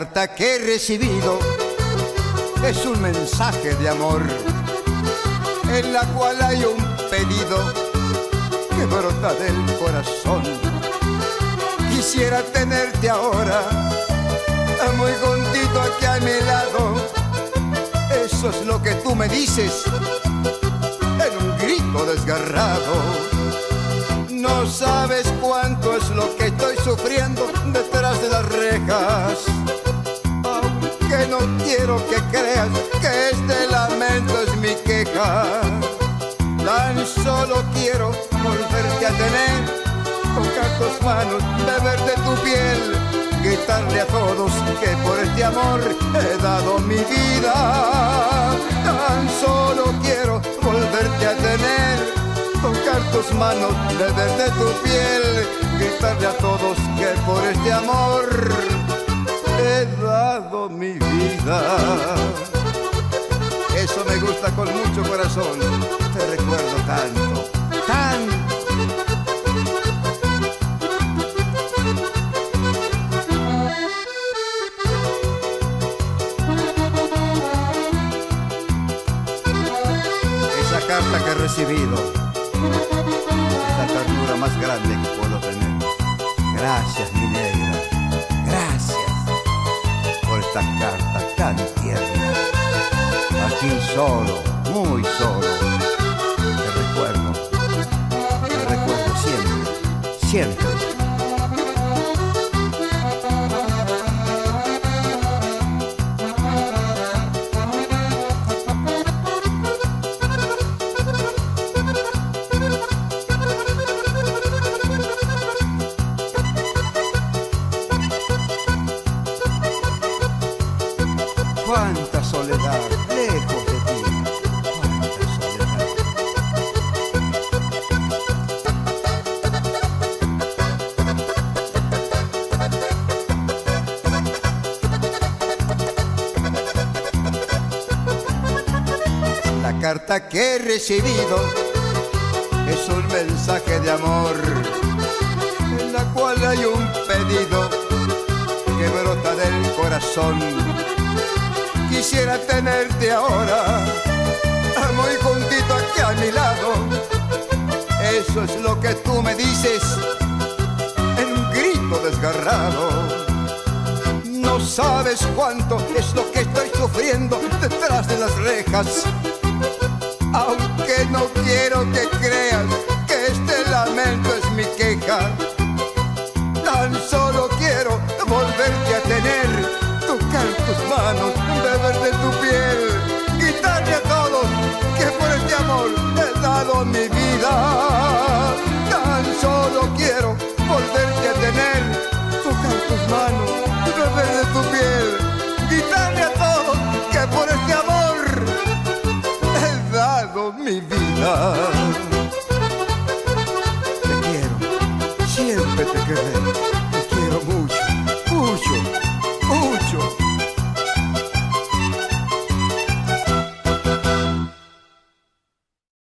carta que he recibido es un mensaje de amor, en la cual hay un pedido que brota del corazón. Quisiera tenerte ahora, muy juntito aquí a mi lado. Eso es lo que tú me dices en un grito desgarrado. No sabes cuánto es lo que estoy sufriendo detrás de las rejas, aunque no quiero que creas que este lamento es mi queja. Tan solo quiero volverte a tener, tocar tus manos, beber de tu piel, gritarle a todos que por este amor he dado mi vida. Tan solo quiero volverte a tener, tocar tus manos, beber de tu piel, gritarle a todos que por este amor he dado mi vida. Eso me gusta con mucho corazón, te recuerdo tanto, tanto. Esa carta que he recibido es la ternura más grande que puedo tener. Gracias, mi negra, gracias por esta carta tan tierna. Aquí solo, muy solo, te recuerdo siempre, siempre. Cuánta soledad lejos de ti, cuánta soledad. La carta que he recibido es un mensaje de amor, en la cual hay un pedido que brota del corazón. Quisiera tenerte ahora, muy juntito aquí a mi lado. Eso es lo que tú me dices en un grito desgarrado. No sabes cuánto es lo que estoy sufriendo detrás de las rejas, aunque no quiero que creas que este lamento es mi queja. Tan solo quiero volverte a tener, tocar tus manos, beber de tu piel, gritarle a todos que por este amor he dado mi vida. Tan solo quiero volverte a tener, tocar tus manos, beber de tu piel, gritarle a todos que por este amor he dado mi vida. Te quiero, siempre te querré.